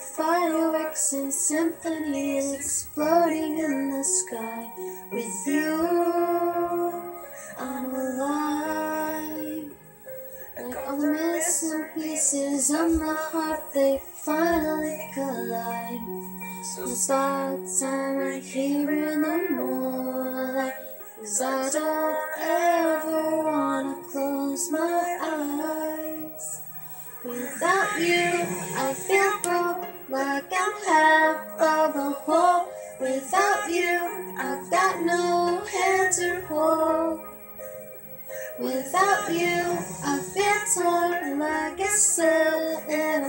fireworks and symphonies exploding in the sky. With you, I'm alive. Like all the missing pieces of my heart, they finally collide. So start time right here in the moonlight, 'cause I don't ever wanna close my eyes. Without you, I feel broke, like I'm half of a whole. Without you, I've got no hand to hold. Without you, I feel torn like a sail in a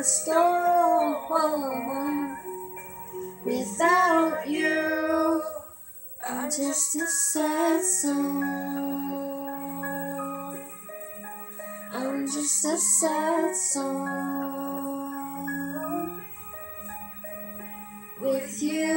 storm. Without you, I'm just a sad song. I'm just a sad song. With you,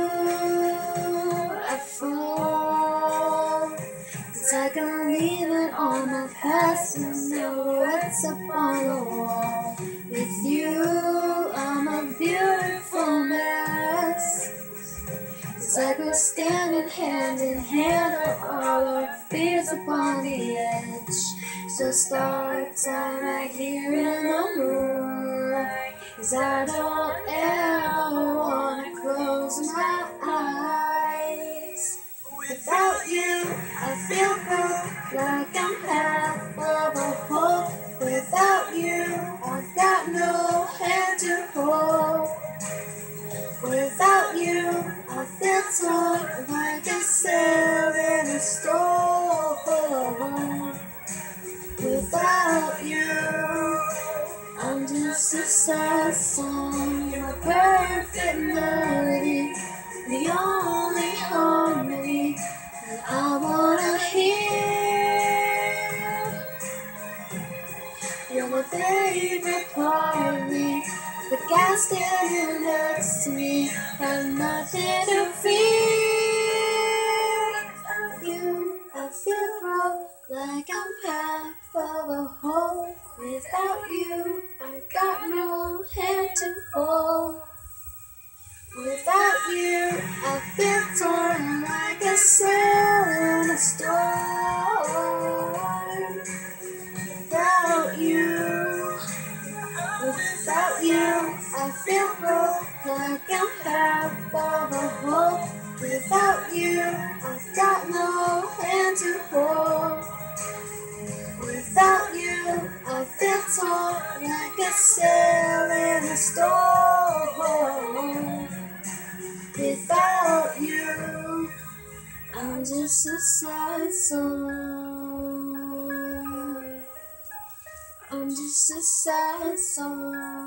I fall. It's like I'm leaving all my past and know what's up on the wall. With you, I'm a beautiful mess. It's like we're standing hand in hand with all our fears upon the edge. So start time right here in the moonlight, 'cause I don't ever wanna close my eyes. Without you, I feel broke, like I'm half of a whole. Without you, I've got no hand to hold. Without you, I feel torn like a sail in a storm. Without you, I'm just a sad song. You're a perfect melody, the only harmony that I wanna hear. You're my favorite part of me, the guy standing next to me, have nothing to fear. Without you, I feel broke, like I'm half of a whole. Without you, I've got no hand to hold. Without you, I feel torn like a sail in a storm. Without you, I feel broke, like I'm half of a whole. Without you, I've got no hand to hold. Without you, I feel torn like a sail in a storm. Without you, I'm just a sad song. I'm just a sad song.